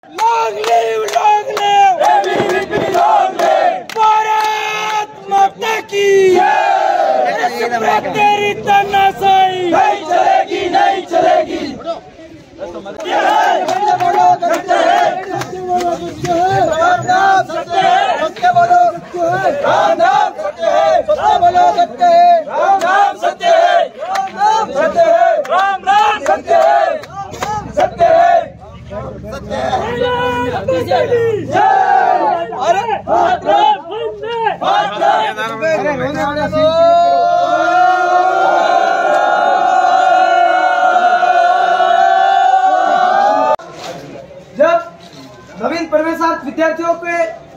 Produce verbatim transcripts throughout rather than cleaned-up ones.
Long live, long live, A B V P long live, Bharat माता की जय। तेरी तानाशाही नहीं चलेगी, नहीं चलेगी। सत्य है, सत्य बोलो, सत्य है, सत्य बोलो, सत्य है, राम नाम सत्य है, सत्य बोलो, सत्य है, राम नाम सत्य है, सत्य बोलो, सत्य है, राम नाम सत्य है, राम नाम सत्य है, राम नाम सत्य है, सत्य है, सत्य है। अरे भारत जब नवीन प्रवेशार्थ विद्यार्थियों के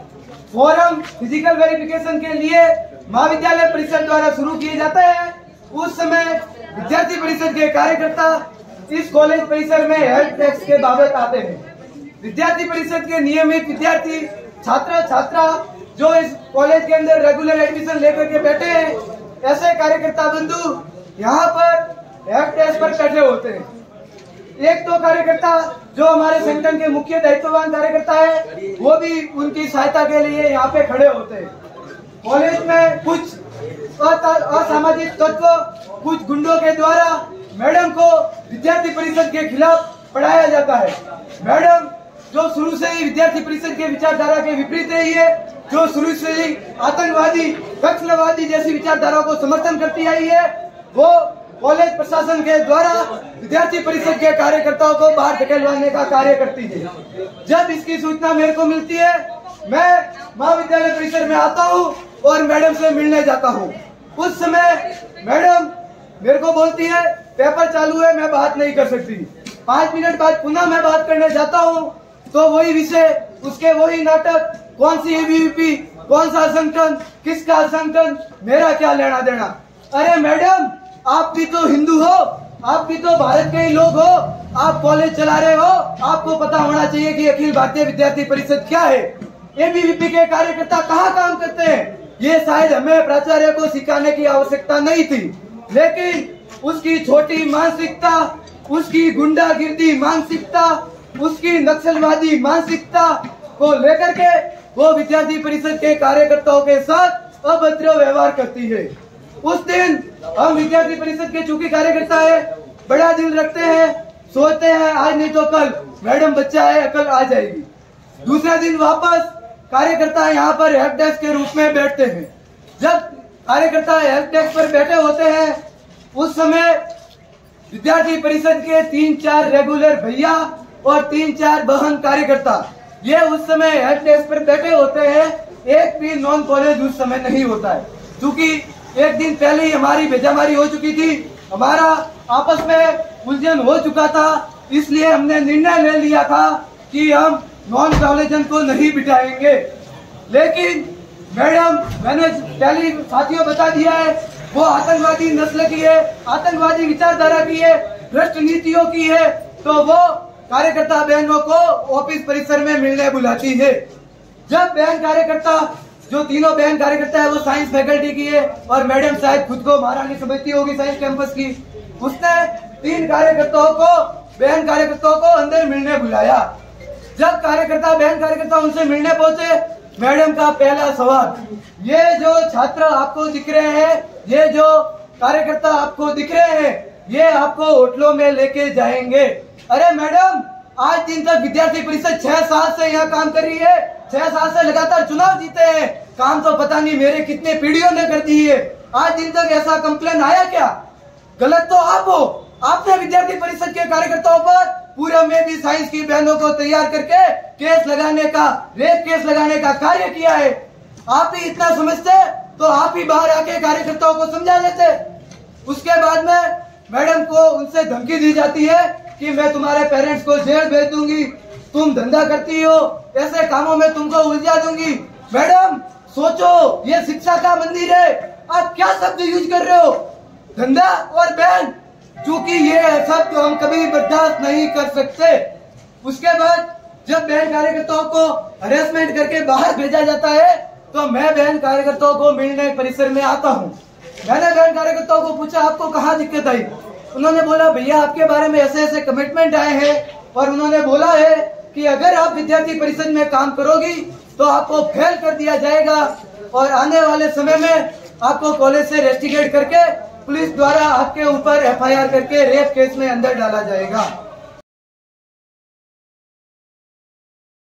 फॉर्म फिजिकल वेरिफिकेशन के लिए महाविद्यालय परिषद द्वारा शुरू किए जाते हैं, उस समय विद्यार्थी परिषद के कार्यकर्ता इस कॉलेज परिसर में हेल्थ टैक्स के बाबत आते हैं। विद्यार्थी परिषद के नियमित विद्यार्थी छात्र छात्रा जो इस कॉलेज के अंदर रेगुलर एडमिशन लेकर के बैठे हैं, ऐसे कार्यकर्ता बंधु यहाँ पर हेल्थ टैक्स पर बैठे होते हैं। एक तो कार्यकर्ता जो हमारे संगठन के मुख्य दायित्ववान कार्यकर्ता है, वो भी उनकी सहायता के लिए यहाँ पे खड़े होते हैं। कॉलेज में कुछ असामाजिक तत्व, कुछ गुंडों के द्वारा मैडम को विद्यार्थी परिषद के खिलाफ पढ़ाया जाता है। मैडम जो शुरू से ही विद्यार्थी परिषद के विचारधारा के विपरीत रही है, जो शुरू से ही आतंकवादी, नक्सलवादी जैसी विचारधारा को समर्थन करती आई है, वो कॉलेज प्रशासन के द्वारा विद्यार्थी परिषद के कार्यकर्ताओं को बाहर धकेलवाने का कार्य करती है। जब इसकी सूचना मेरे को मिलती है, मैं महाविद्यालय परिसर में आता हूँ और मैडम से मिलने जाता हूँ। उस समय मैडम मेरे को बोलती है पेपर चालू है, मैं बात नहीं कर सकती। पाँच मिनट बाद पुनः मैं बात करने जाता हूँ तो वही विषय, उसके वही नाटक, कौन सी एबीवीपी, कौन सा संगठन, किसका संगठन, मेरा क्या लेना देना। अरे मैडम, आप भी तो हिंदू हो, आप भी तो भारत के ही लोग हो, आप कॉलेज चला रहे हो, आपको पता होना चाहिए कि अखिल भारतीय विद्यार्थी परिषद क्या है, एबीवीपी के कार्यकर्ता कहाँ काम करते हैं। ये शायद हमें प्राचार्य को सिखाने की आवश्यकता नहीं थी, लेकिन उसकी छोटी मानसिकता, उसकी गुंडागिर्दी मानसिकता, उसकी नक्सलवादी मानसिकता को लेकर के वो विद्यार्थी परिषद के कार्यकर्ताओं के साथ अभद्र व्यवहार करती है। उस दिन हम विद्यार्थी परिषद के चूंकि कार्यकर्ता है, बड़ा दिल रखते हैं, सोचते हैं आज नहीं तो कल मैडम बच्चा है, कल आ जाएगी। दूसरा दिन वापस कार्यकर्ता यहाँ पर हेल्प डेस्क के रूप में बैठते हैं। जब कार्यकर्ता हेल्प डेस्क पर बैठे होते हैं, उस समय विद्यार्थी परिषद के तीन चार रेगुलर भैया और तीन चार बहन कार्यकर्ता ये उस समय हेल्प डेस्क पर बैठे होते हैं। एक भी नॉन कॉलेज उस समय नहीं होता है, क्योंकि एक दिन पहले ही हमारी भेजामारी हो चुकी थी, हमारा आपस में उलझन हो चुका था, इसलिए हमने निर्णय ले लिया था कि हम नॉन कॉलेजन को नहीं बिठाएंगे। लेकिन मैडम, मैंने पहले साथियों बता दिया है, वो आतंकवादी नस्ल की है, आतंकवादी विचारधारा की है, भ्रष्ट नीतियों की है, तो वो कार्यकर्ता बहनों को ऑफिस परिसर में मिलने बुलाती है। जब बहन कार्यकर्ता, जो तीनों बहन कार्यकर्ता है, वो साइंस फैकल्टी की है और मैडम शायद खुद को महारानी समझती होगी साइंस कैंपस की, उसने तीन कार्यकर्ताओं को, बहन कार्यकर्ताओं को अंदर मिलने बुलाया। जब कार्यकर्ता बहन कार्यकर्ता उनसे मिलने पहुंचे, मैडम का पहला सवाल, ये जो छात्र आपको दिख रहे हैं, ये जो कार्यकर्ता आपको दिख रहे हैं, ये आपको होटलों में लेके जाएंगे। अरे मैडम, आज दिन तक विद्यार्थी परिषद छह साल से यहाँ काम कर रही है, छह साल से लगातार चुनाव जीते हैं, काम तो पता नहीं मेरे कितने पीढ़ियों ने कर दी है, आज दिन तक ऐसा कंप्लेन आया क्या? गलत तो आप हो, आपने विद्यार्थी परिषद के कार्यकर्ताओं पर पूरा में भी साइंस की बहनों को तैयार करके केस लगाने का, रेप केस लगाने का कार्य किया है। आप ही इतना समझते तो आप ही बाहर आके कार्यकर्ताओं को समझा लेते। उसके बाद में मैडम को उनसे धमकी दी जाती है कि मैं तुम्हारे पेरेंट्स को जेल भेज दूंगी, तुम धंधा करती हो, ऐसे कामों में तुमको उलझा दूंगी। मैडम सोचो, ये शिक्षा का मंदिर है, आप क्या शब्द यूज कर रहे हो, धंधा और बहन, क्योंकि ये शब्द हम कभी बर्दाश्त नहीं कर सकते। उसके बाद जब बहन कार्यकर्ताओं को हरेसमेंट करके बाहर भेजा जाता है, तो मैं बहन कार्यकर्ताओं को मिलने परिसर में आता हूँ। मैंने बहन कार्यकर्ताओं को पूछा आपको कहाँ दिक्कत आई, उन्होंने बोला भैया आपके बारे में ऐसे ऐसे कमिटमेंट आए हैं और उन्होंने बोला है कि अगर आप विद्यार्थी परिषद में काम करोगी तो आपको फेल कर दिया जाएगा और आने वाले समय में आपको कॉलेज से रेस्टिकेट करके पुलिस द्वारा आपके ऊपर एफ आई आर करके रेप केस में अंदर डाला जाएगा।